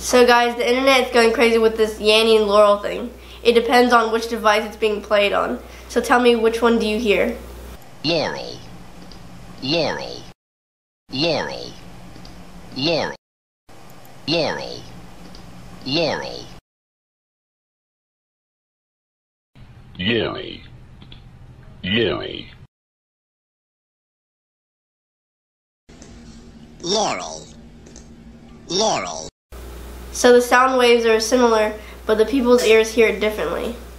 So guys, the internet is going crazy with this Yanny and Laurel thing. It depends on which device it's being played on. So tell me, which one do you hear? Laurel, Laurel, Laurel, Laurel, Laurel, Laurel. Yanny, Yanny. Laurel, Laurel. So the sound waves are similar, but the people's ears hear it differently.